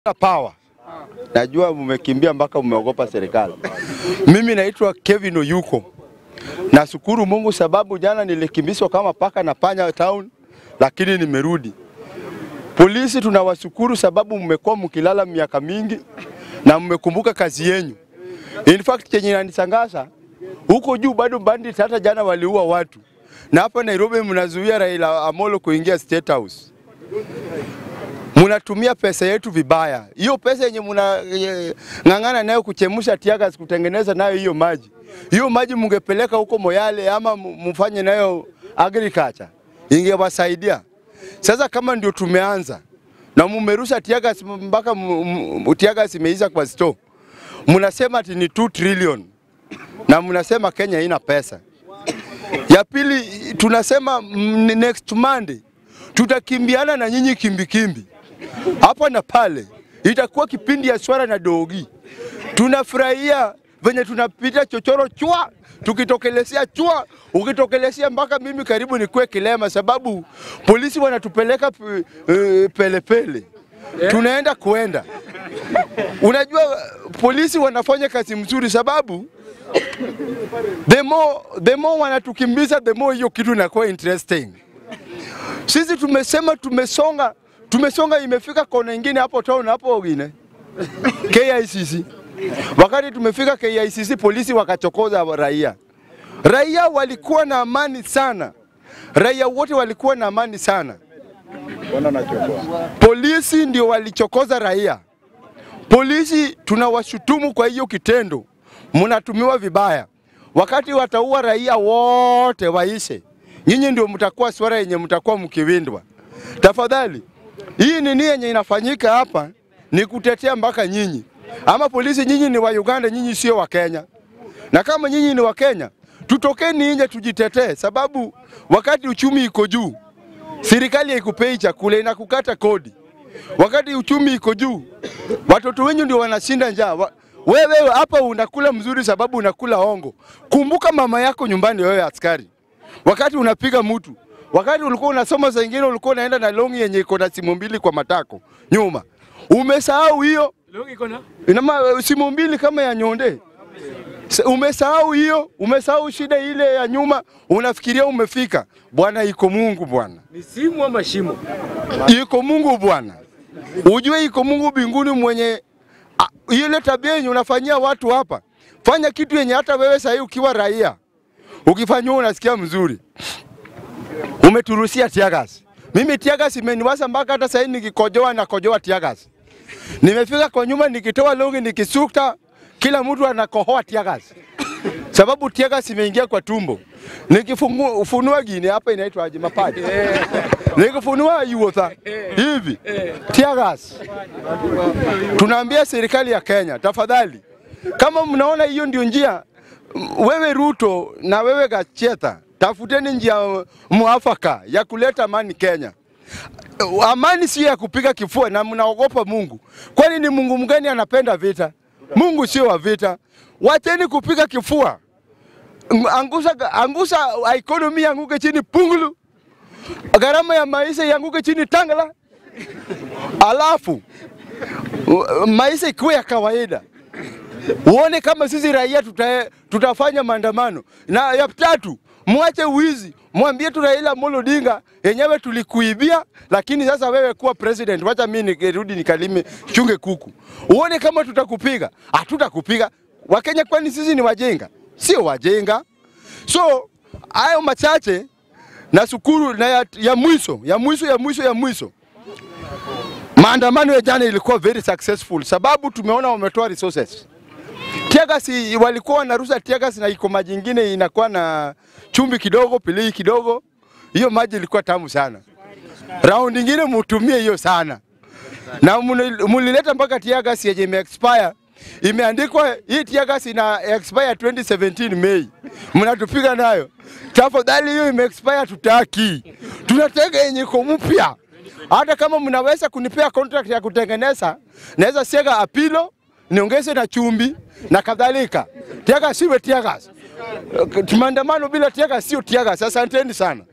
Power. Najua mmekimbia mpaka mmeogopa serikali. Mimi naitwa Kevin Oyuko. Nashukuru Mungu sababu jana nilikimbizwa kama paka na panya town, lakini nimerudi. Polisi tunawashukuru sababu mmekuwa mkilala miaka mingi na mmekumbuka kazi yenu. In fact kenye inanishangaza huko juu bado bandits hata jana waliua watu. Na hapa Nairobi mnazuia Raila Amolo kuingia State House. Munatumia pesa yetu vibaya. Hiyo pesa yenye ngangana nayo kuchemusha Teargased kutengeneza nayo hiyo maji. Hiyo maji mungepeleka huko Moyale ama mfanye nayo agriculture. Ingewasaidia. Sasa kama ndio tumeanza na mumerusha Teargased mpaka Teargased imeisha kwa store. Munasema ati ni 2 trillion. Na munasema Kenya haina pesa. Ya pili tunasema next Monday tutakimbiana na nyinyi kimbi. Hapa na pale itakuwa kipindi ya swara na dogi. Tunafurahia venye tunapita chochoro chua, tukitokelezea chua, ukitokelezea mpaka mimi karibu nikuwe kilema sababu polisi wanatupeleka pele. Tunaenda kuenda. Unajua polisi wanafanya kazi mzuri sababu the more wanatukimbiza the more hiyo kitu inakuwa interesting. Sisi tumesema tumesonga imefika kona nyingine hapo town hapo wengine. KICC. Wakati tumefika KICC polisi wakachokoza raia. Raia walikuwa na amani sana. Raia wote walikuwa na amani sana. Polisi ndio walichokoza raia. Polisi tunawashutumu kwa hiyo kitendo. Mnatumiwa vibaya. Wakati wataua raia wote waishe. Nyinyi ndio mtakuwa swara yenye mtakuwa mkiwindwa. Tafadhali, hii nini yenye inafanyika hapa ni kutetea mpaka nyinyi. Ama polisi nyinyi ni wa Uganda, nyinyi sio wa Kenya. Na kama nyinyi ni wa Kenya, tutokeni nje tujitetee sababu wakati uchumi iko juu, serikali haikupei chakula inakukata kodi. Wakati uchumi iko juu, watoto wenyu ndio wanashinda njaa. Wewe hapa unakula mzuri sababu unakula hongo. Kumbuka mama yako nyumbani wewe askari. Wakati unapiga mtu, wakati ulikuwa unasoma zingine ulikuwa unaenda na longi yenye iko na simu mbili kwa matako nyuma. Umesahau hiyo? Longi iko na? Ina simu mbili kama ya nyonde. Umesahau hiyo? Umesahau shida ile ya nyuma? Unafikiria umefika? Bwana iko Mungu bwana. Ni simu ama shimo? Iko Mungu bwana. Ujue iko Mungu mbinguni mwenye ile tabia yenye unafanyia watu hapa. Fanya kitu yenye hata wewe sasa ukiwa raia ukifanywa unasikia mzuri. Umeturusia Teargased. Mimi Teargased imeniwasa mpaka hata sasa nikikojoa na kojoa Teargased. Nimefika kwa nyuma nikitoa longi nikisukta kila mtu anakohoa Teargased. Sababu Teargased imeingia kwa tumbo. Nikifunua gine hapa inaitwa aje mapaji. Nikifunua yuotha hivi Teargased. Tunaambia serikali ya Kenya tafadhali kama mnaona hiyo ndio njia, wewe Ruto na wewe Gacheta, tafuteni njia mwafaka ya kuleta amani Kenya. Amani si ya kupiga kifua na mnaogopa Mungu. Kwani ni Mungu mgani anapenda vita? Mungu sio wa vita. Wacheni kupiga kifua. Angusa economy yanguke chini pungulu. Gharama ya maisha yanguke chini tangala. Alafu maisha ikuwe ya kawaida. Uone kama sisi raia tutafanya maandamano. Na ya tatu, muache wizi. Mwambie tu Raila Odinga yenyewe tulikuibia, lakini sasa wewe kuwa president. Wacha mimi nikirudi nikalime chunge kuku. Uone kama tutakupiga. Hatutakupiga. Wakenya kwani sisi ni wajenga? Sio wajenga. So, hayo machache na shukuru na ya mwisho. Maandamano ya jana ilikuwa very successful sababu tumeona wametoa resources. Teargased walikuwa wanarusha Teargased na iko maji nyingine inakuwa na chumvi kidogo, pilii kidogo. Hiyo maji ilikuwa tamu sana. Round nyingine mutumie hiyo sana. Na mulileta mpaka Teargased yenye ime-expire. Imeandikwa hii Teargased ina expire 2017 Mei. Mnatupiga nayo. Tafadhali hiyo ime-expire tutaki. Tunataka yenye iko mpya. Hata kama mnaweza kunipea contract ya kutengeneza, naweza sega apilo, niongeze na chumbi na kadhalika. Teargased siwe Teargased. Maandamano bila Teargased sio Teargased. Asanteni sana.